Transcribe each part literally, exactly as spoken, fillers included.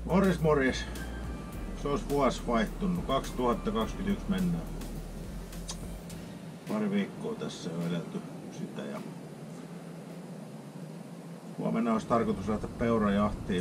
Morjes morjes. Se olisi vuosi vaihtunut. kaksituhattakaksikymmentäyksi mennään. Pari viikkoa tässä on edelty sitä ja huomenna olisi tarkoitus lähteä peurajahtiin.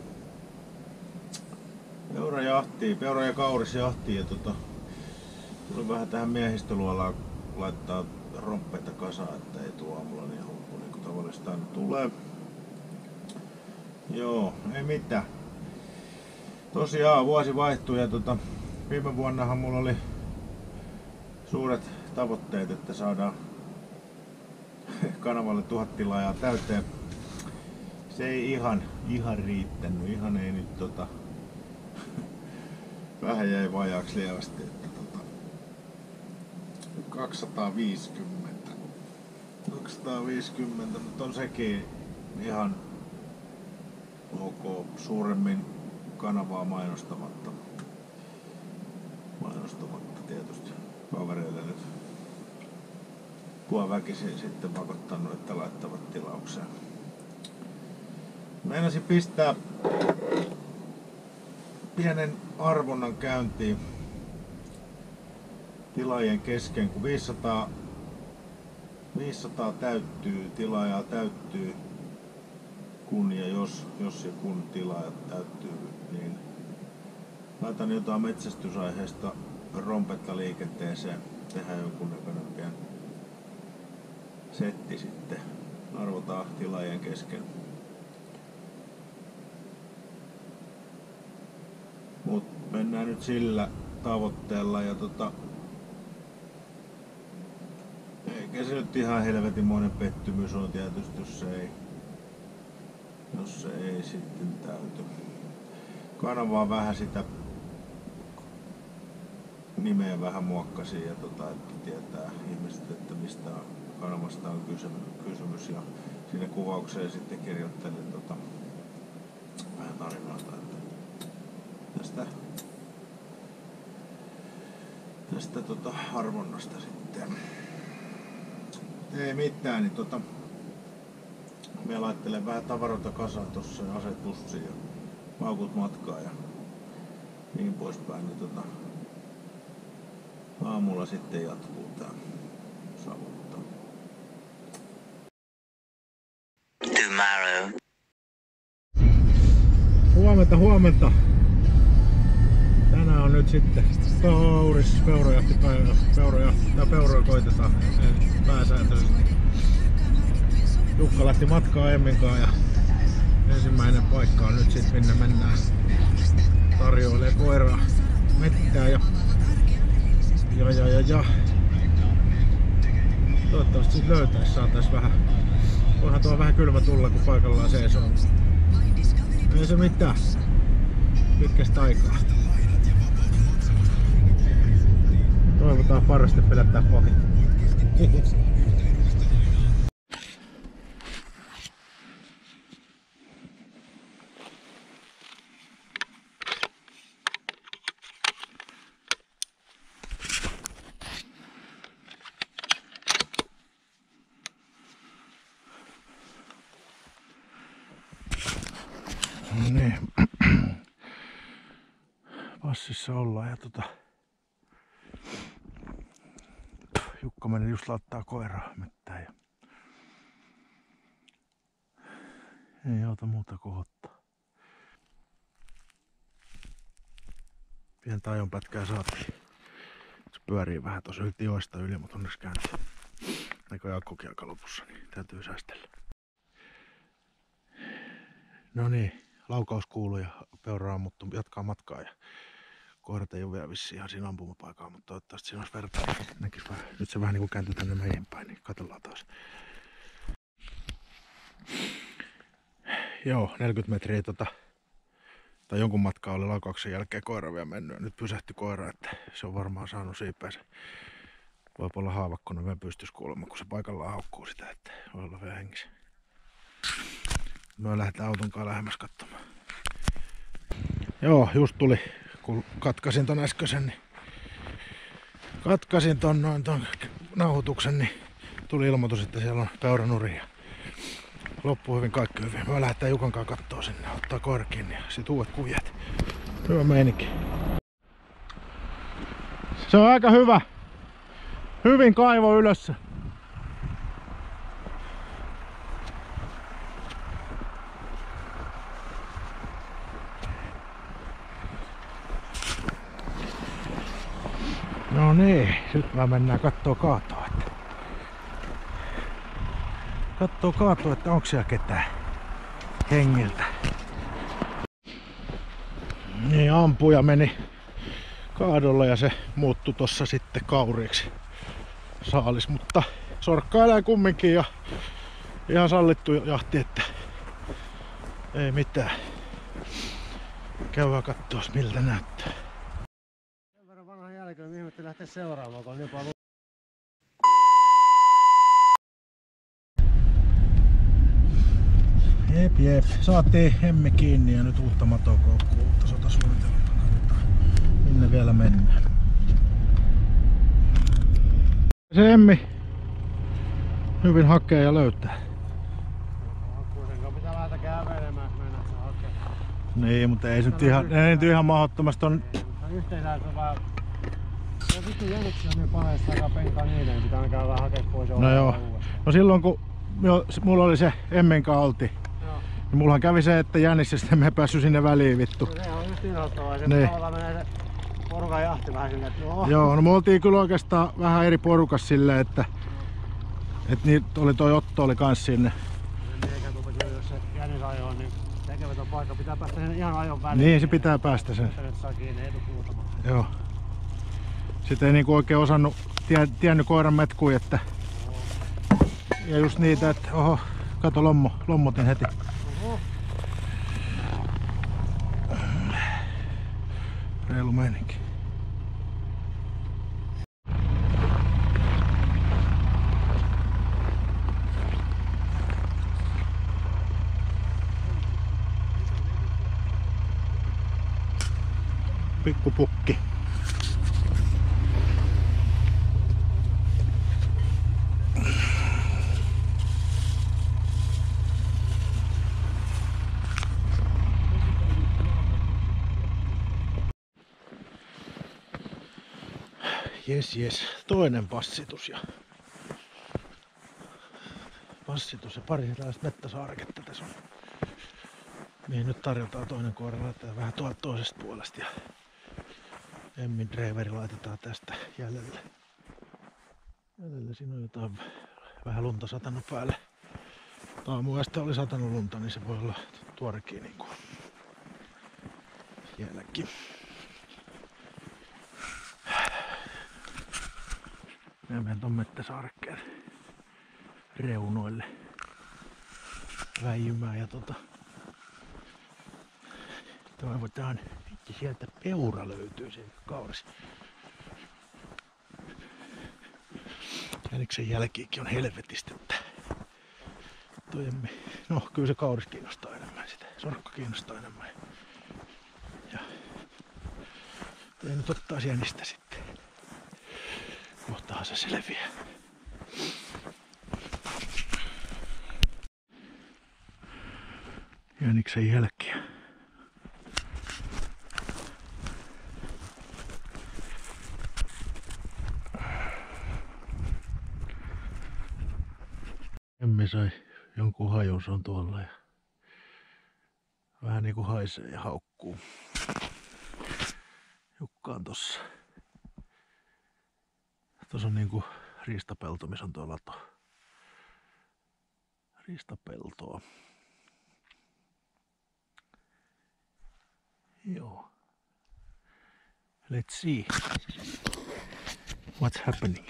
Peurajahtiin, peura- ja kaurisjahtiin ja tota, tuli vähän tähän miehistöluolaan laittaa romppeita kasaan, että ei tuo aamulla niin hulppu niin kuin tavallista aina tulee. Joo, ei mitään. Tosiaan vuosi vaihtui ja tota, viime vuonnahan mulla oli suuret tavoitteet, että saadaan kanavalle tuhat tilaajaa täyteen. Se ei ihan, ihan riittänyt, ihan ei nyt tota, vähän jäi vajaaksi lievästi, että tota, kaksisataaviisikymmentä, kaksisataaviisikymmentä, mutta on sekin ihan ok, suuremmin kanavaa mainostamatta, mainostamatta tietysti kavereille nyt tuo väkisin sitten pakottanut, että laittavat tilaukseen. Meinasin pistää pienen arvonnan käyntiin tilaajien kesken, kun viisisataa, viisisataa täyttyy, tilaajaa täyttyy, kun ja jos, jos ja kun tilaajat täyttyy, niin laitan jotain metsästysaiheesta rompetta liikenteeseen, tehdään jonkunnäköinen pieni setti sitten, arvotaan tilaajien kesken. Mut mennään nyt sillä tavoitteella ja tota, eikä se nyt ihan helvetimoinen pettymys on tietysti, jos se ei, jos se ei sitten täyty. Kanavaa vähän sitä nimeä vähän muokkasin ja tota, että tietää ihmiset, että mistä kanavasta on kysymys ja siinä kuvaukseen sitten kirjoittelin tota, vähän tarinoita, että tästä, tästä tota arvonnasta sitten. Ei mitään, niin tota, minä laittelen vähän tavaroita kasaan tuossa ja aseet pussiin ja paukut matkaa ja niin poispäin. Niin tota, aamulla sitten jatkuu tää savuttaa. Tomorrow. Huomenta, huomenta. Tänään on nyt sitten kauris peurajahtipäivä. Peurajahti, tai peuroja koitetaan pääsääntöisesti. Jukka lähti matkaan Emminkaan ja ensimmäinen paikka on nyt sitten minne mennään. Tarjoilee koiraa mettää ja ja ja ja ja. Toivottavasti sit löytäis, saatais vähän. Onhan tuo vähän kylmä tulla kun paikallaan seisoo. Ei se mitään. Pitkästä aikaa. Toivotaan parasti pelättää pahin. No niin. Passissa ollaan ja tota Jukka meni just laittaa koiraa mettään ja ei auta muuta kuin ottaa. Pientä ajonpätkää saatiin. Se pyörii vähän tossa yli joista yli, mutta onneksi kääntyy. Näköjään akkukin aika lopussa, niin täytyy säästellä. No niin, laukaus kuuluu ja peura on, mutta jatkaa matkaa ja koirat ei ole vielä vissiin ihan siinä ampumapaikaa, mutta toivottavasti siinä olisi vertaa. Näkis vähän. Nyt se vähän niinku kääntyy tänne meihin päin, niin katsellaan taas. Joo, neljäkymmentä metriä tota, tai jonkun matkaa oli laukauksen jälkeen koira vielä mennyt. Nyt pysähtyi koira, että se on varmaan saanut siipeensä. Voi olla haavakkona vielä pystyisi kuulemaan, kun se paikallaan haukkuu sitä, että voi olla vielä hengissä. Me lähdetään auton kanssa lähemmäs katsomaan. Joo, just tuli, kun katkasin ton äskeisen, niin katkasin ton, noin, ton nauhoituksen, niin tuli ilmoitus, että siellä on peuranuria. Loppuu hyvin, kaikki hyvin. Me lähdetään Jukan kanssa kattoo sinne, ottaa koira kiinni ja sit uudet kujat. Hyvä meininki. Se on aika hyvä. Hyvin kaivo ylös. No niin, nyt mä mennään kattoo kaatoa. Että... Kattoo kaatoa, että onko siellä ketään hengiltä. Niin, ampuja meni kaadolla ja se muuttui tossa sitten kauriiksi saalis, mutta sorkkailee kumminkin ja ihan sallittu jahti, että ei mitään. Käydään kattoo miltä näyttää. Sen verran vanhan jälkeen ihmettä lähteä seuraamaan, kun on niin paljon. Jep jep, saatiin hemmi kiinni ja nyt uutta matokoukkua, uutta sotasuunnitelmaa. Katsotaan minne vielä mennään. Se hemmi hyvin hakee ja löytää. Kuitenkaan pitää lähteä kävelemään, että mennään se hakee. Niin, mutta ei se nyt ihan, ei nyt ihan mahdottomasti on. Yhteensä on vaan... No vittu jäniksiä niin paheessa aika penkaa niille, niin pitää käydä vähän hakea pois. No joo. No silloin kun mulla oli se emmenkä alti, niin mullahan kävi se, että jänis ja sitten me päässyt sinne väliin vittu. No se on just inhottavaa, se niin. tavallaan menee se porukan jahti vähän silleen, että no. Joo, no me oltiin kyllä oikeastaan vähän eri porukas silleen, että et niitä oli toi Otto oli kans sinne. Eikä tuota kyllä, jos se jänis ajoo, niin tekemätön paikka pitää päästä sen ihan ajon väliin. Niin, se pitää päästä sen. Nyt saa kiinni, ei tuu kuutamaan. Joo. Sitten ei niinku oikein osannut, tie, tiennyt koiran metkui, että... Ja just niitä, että oho, kato lommo, lommotin heti. Oho. Reilu meininki. Pikku pukki. Jes jes, toinen passitus ja passitus ja pari tällaista mettäsaarketta tässä on. Mihin nyt tarjotaan toinen koira, laitetaan vähän tuolta toisesta puolesta ja Emmin dreveri laitetaan tästä jäljelle. Jäljelle siinä on jotain vähän lunta satanut päälle. Aamuesta oli satanut lunta, niin se voi olla tuorekin niin kuin jälki. Mä menen ton mettäsaarekkeen reunoille väijymään ja tota toivotaan, että sieltä peura löytyy sieltä kaurissa. Jäniksen jälkiäkin on helvetistä, että toi emme... No kyllä se kauris kiinnostaa enemmän sitä, sorkka kiinnostaa enemmän. Ja ei nyt ottaa jänistä sitten. Kohtahan se selviää. Jäniksen jälkiä. Emmi sai jonkun hajun, se on tuolla ja vähän niinku haisee ja haukkuu. Jukka on tossa. Tuossa on niinku riistapelto, missä on tuo lato. Riistapeltoa. Joo. Let's see what's happening.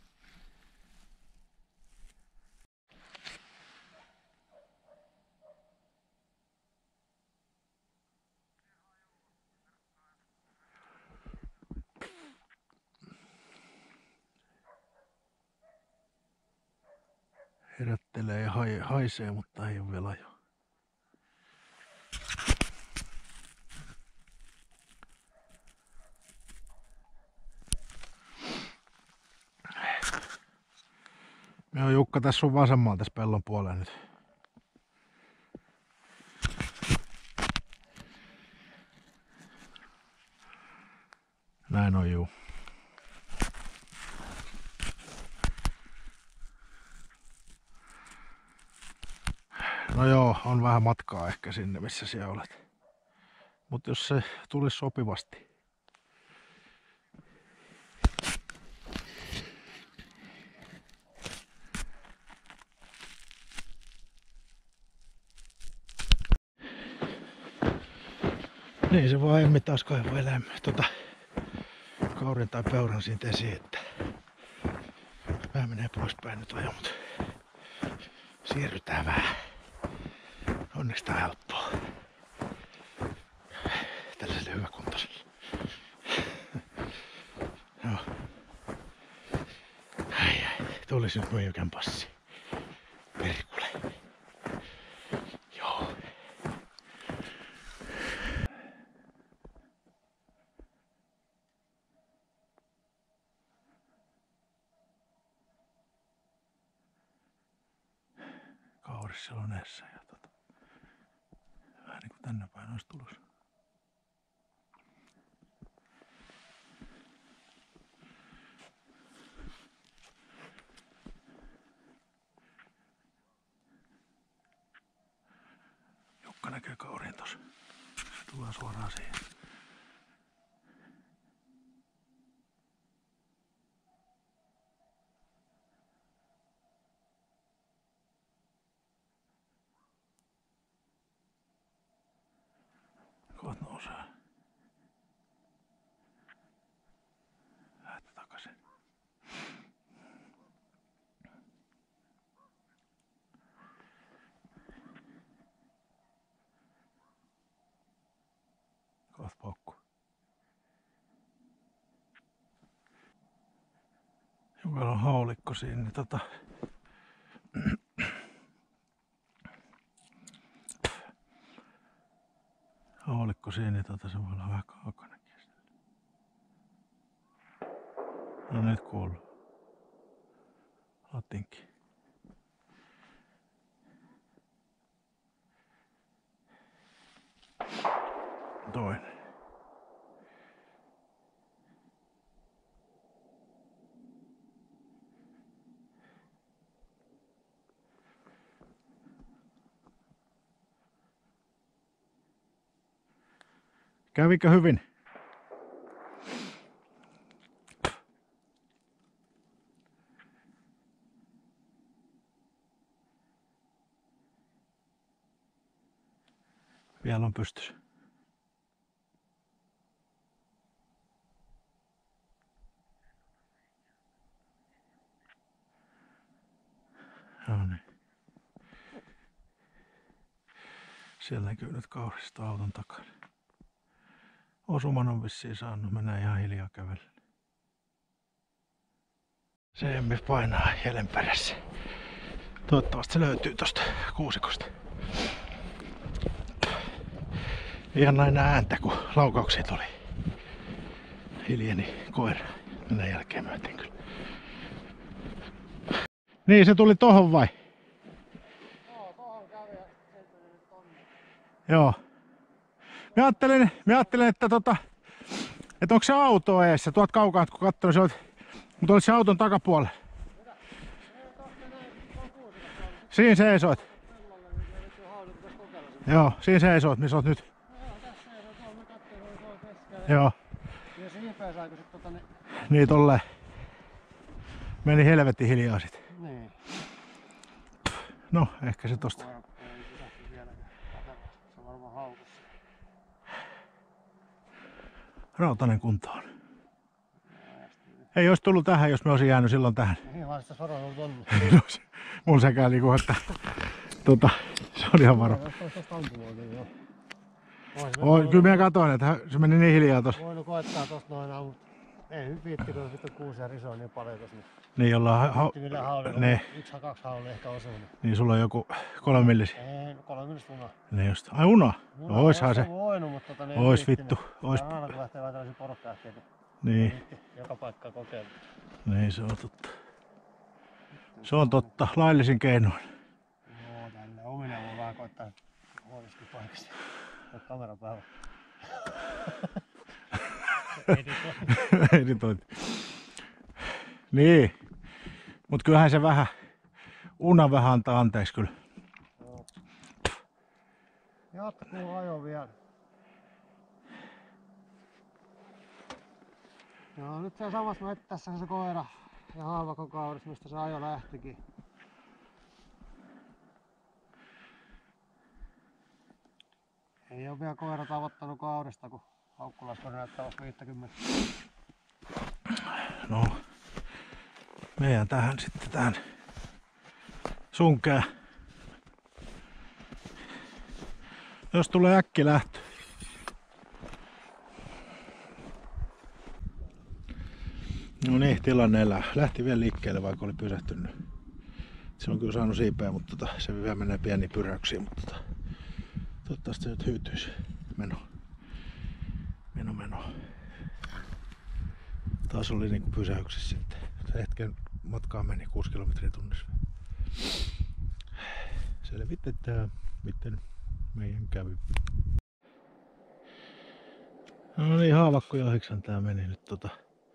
Herättelee ja haisee, mutta ei ole vielä ajo. Me on Jukka tässä sun vasemmalla tässä pellon puolella nyt. näin on juu. No joo, on vähän matkaa ehkä sinne, missä siellä olet. Mutta jos se tulisi sopivasti. Niin se vaan emmi taas kaivaa eläimää tota kaurin tai peuran siitä esiin, että vähän menee poispäin nyt ajo, mutta siirrytään vähän. Onneksi tää on helppoa. Tällaiselle hyväkuntoiselle. Joo. Ai ai, tulisi nyt Möijykän passi. Perkule. Joo. Kauris siellä on edessä ja tota, vähän niinku tänne päin olisi tulossa. Jukka näkee kaurin tossa. Se tulee suoraan siihen. Koot nousee. Lähtee takaisin. Koot paukku. Jukalla on haulikko siinä, niin tota... haulikko siinä, niin tota se voi olla vähän kaukanakin. No nyt kuuluu. Latinki. Toinen. Kävikö hyvin? Vielä on pystyssä. No niin. Siellä näkyy nyt kaurista auton takana. Osuman on vissiin saanut mennä ihan hiljaa kävellä. Se emmi painaa jäljen perässä. Toivottavasti se löytyy tosta kuusikosta. Ihan näin ääntä kun laukauksia tuli. Hiljeni koira. Mennään jälkeen myöten kyllä. Niin se tuli tohon vai? Joo, tohon kävi ja sen tuli nyt tonne. Joo. Mä ajattelin, mä ajattelin että tota... että onko se auto eessä? Tuot kaukaa kun katsoin, se olet... Mutta olit se auton takapuolella. Siinä seisoit. Joo, siinä seisoit, missä oot nyt. Joo, tässä seisoit, tuolla mä katsoin, oli tuolla keskellä. Joo. Ja se hipeä saiko sit tota ne... Niin tolleen. Meni helvetti hiljaa sit. Niin. No, ehkä se tosta. Koira ei pysähty vieläkään. Se on varmaan haukussa. Rautainen kuntoon. Ei olisi tullut tähän, jos me olisin jäänyt silloin tähän. Niin, vaan sitä soraan ollut tonne. Mun sekä niinku, että tota, se on ihan varo. Oi, kyllä minä katsoin, että se meni niin hiljaa tossa. Voinut koettaa tosta noin, mutta ei nyt viitti, kun sitten kuusia risoa niin paljon tossa. Niin, jollain ha ne. Yksi kaksi haulia ehkä osuu. Niin, sulla on joku kolme millisiä. Ei, kolme millistä una. Niin just. Ai una? Una no, oishan se. Voinut, mutta tota ne ois vittu. Ois. Aina kun lähtee vähän tällaisia porukkaähtiä, niin. Joka paikkaa kokeilla. Niin, se on totta. Se on totta. Laillisin keinoin. Joo, tällä ominen voi vähän koittaa huolisesti paikasta. Oot kamera päällä. Editointi. Niin. Mut kyllähän se vähän, una vähän antaa anteeksi kyllä. Joo. Jatkuu ajo vielä. Joo, nyt se on samassa mettässä se koira ja haavakokaudessa, mistä se ajo lähtikin. Ei oo vielä koira tavoittanut kaudesta, kun Haukkulasko näyttää vasta viittäkymmentä. No, meidän tähän sitten tähän sunkeen. Jos tulee äkkilähtö. No niin, tilanne elää. Lähti vielä liikkeelle, vaikka oli pysähtynyt. Se on kyllä saanut siipeä, mutta tota, se vielä menee pieniin pyräyksiin, mutta tota, toivottavasti se nyt hyytyisi. Meno. Meno, meno. Taas oli niinku pysäyksissä sitten. Se hetken matkaa meni kuusi kilometriä tunnissa. Selvitetään, miten meidän kävi. No niin, haavakkojahdeksan tää meni nyt tota.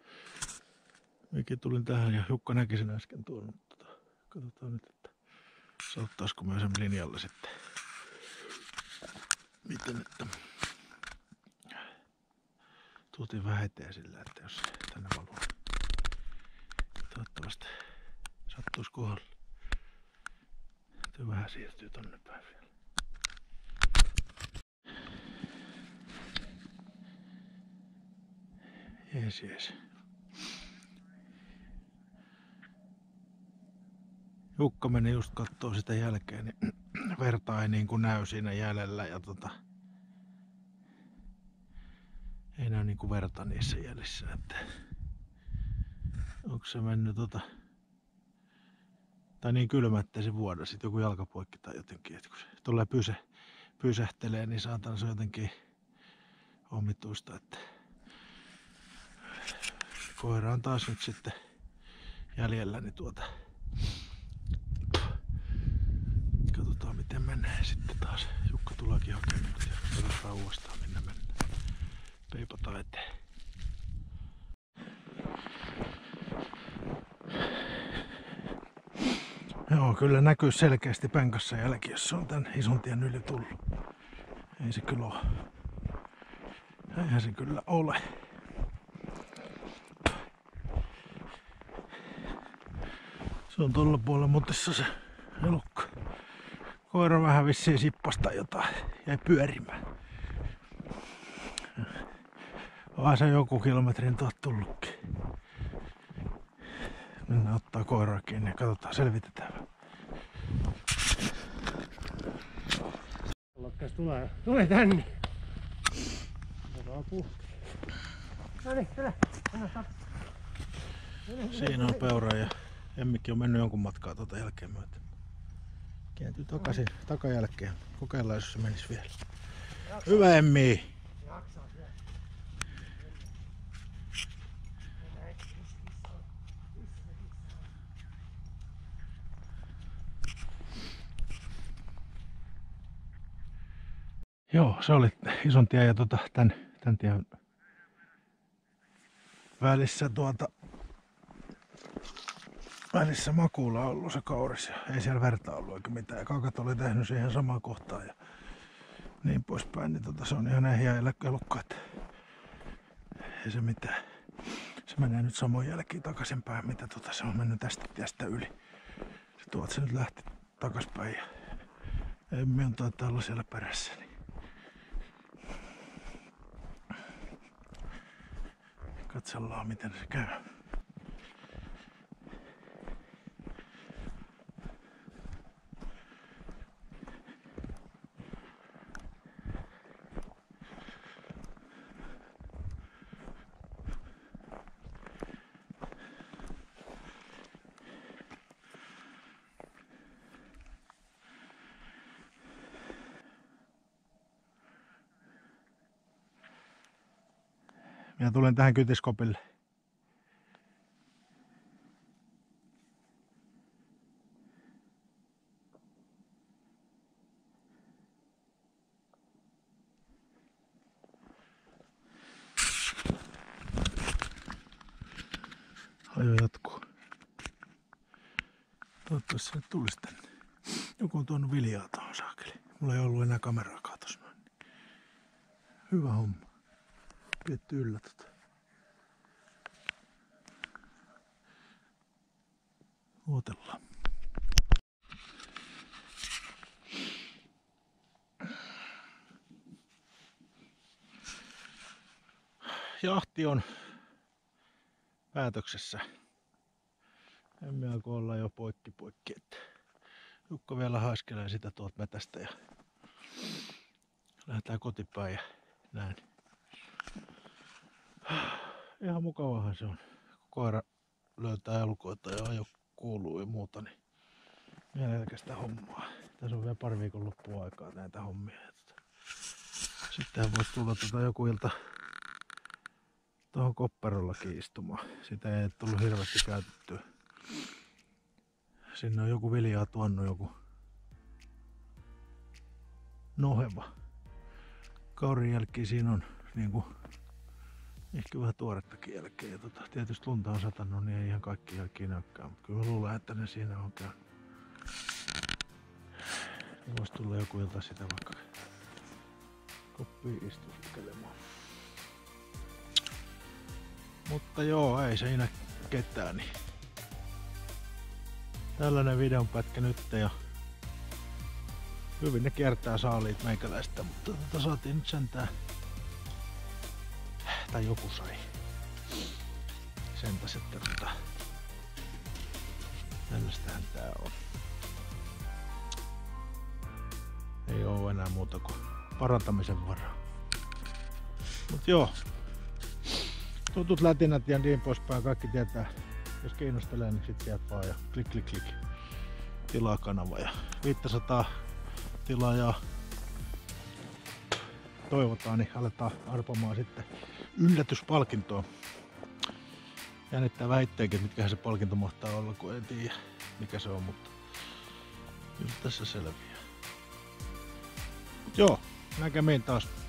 Mekin tulin tähän ja Jukka näki sen äsken tuon, mutta tota, katsotaan nyt, että saattaisiko mä sen linjalle sitten. Miten, että tuotiin vähän eteen sillä, että jos tänne valuu. Toivottavasti sattuisi kohdalle. Tuo vähän siirtyy tonne päin vielä. Jees, jees. Jukka meni just kattoo sitä jälkeen, niin verta ei niin kuin näy siinä jäljellä ja tota, ei näy niin kuin verta niissä jäljissä, että onko se mennyt tota, tai niin kylmä, ettei se vuoda sit joku jalkapoikki tai jotenkin, että kun se tulee pysä, pysähtelee, niin saatana se on jotenkin omituista, että koira on taas nyt sitten jäljellä, niin tuota katsotaan miten menee sitten taas. Jukka tuleekin hakemaan ja katsotaan uudestaan minne mennään. Peipataan eteen. Joo, kyllä näkyy selkeästi penkassa jälki, jos se on tän ison tien yli tullut. Ei se kyllä ole. Eihän se kyllä ole. Se on tuolla puolella mutissa se elukka. Koira vähän vissiin sippasta jotain, jäi pyörimään. Vaan se joku kilometrin tuot tullutkin. Mennään ottaa koiraa kiinni ja katsotaan, selvitetään. Lokkas tulee, tulee tänne. No niin, tule. Siinä on peura ja Emmikki on mennyt jonkun matkaa tuota jälkeen myöten. Kääntyy takaisin, takajälkeen. Kokeillaan, jos se menisi vielä. Jaksaa. Hyvä Emmi! Jaksaa vielä. Joo, se oli ison tien ja tota, tän, tän tien välissä tuota välissä makuulla on ollut se kauris ja ei siellä verta ollut eikä mitään. Ja kakat oli tehnyt siihen samaan kohtaan ja niin poispäin. Niin tota, se on ihan ehjä elukka, että ei se mitään. Se menee nyt samoin jälkiin takaisinpäin, mitä tota, se on mennyt tästä tiestä yli. Se tuot se nyt lähti takaspäin ja Emmi on taitaa olla siellä perässä. Niin. Katsellaan miten se käy. Minä tulen tähän kytiskopille. Ajo jatkuu. Toivottavasti se tulisi tänne. Joku on tuonut viljaa tuohon saakeli. Mulla ei ollut enää kameraa katos noin. Hyvä homma. Pietty yllä tota. Odotellaan. Jahti on päätöksessä. Emme alkoi olla jo poikki poikki. Että Jukka vielä haiskelee sitä tuolta metästä ja lähdetään kotipäin ja näin. Ihan mukavahan se on. Koira löytää elukoita ja ajo kuuluu ja muuta, niin mielekästä hommaa. Tässä on vielä pari viikon loppuaikaa näitä hommia. Sittenhän voisi tulla tuota joku ilta tuohon Kopperollakin istumaan. Sitä ei tullut hirveästi käytettyä. Sinne on joku viljaa tuonut, joku noheva. Kaurin jälkiä siinä on niinku ehkä vähän tuorettakin jälkeä. Ja tota, tietysti lunta on satanut, niin ei ihan kaikki jälkiä näykään. Mutta kyllä mä luulen, että ne siinä on käynyt. Niin voisi tulla joku ilta sitä vaikka koppiin istuskelemaan. Mutta joo, ei siinä ketään. Niin. Tällainen videonpätkä nyt ja hyvin ne kiertää saaliit meikäläistä, mutta tota saatiin nyt sentään, tai joku sai sentäs, että tota, tällaistähän tää on. Ei oo enää muuta kuin parantamisen varaa. Mut joo, tutut lätinät ja niin poispäin, kaikki tietää. Jos kiinnostelee, niin sit sieltä vaan ja klik klik klik tilaa kanava ja viisisataa tilaajaa toivotaan, niin aletaan arpomaan sitten yllätyspalkintoa. Jännittää väitteenkin, mitkä se palkinto mahtaa olla, kun en tiedä mikä se on, mutta kyllä tässä selviää. Mut joo, näkemiin taas.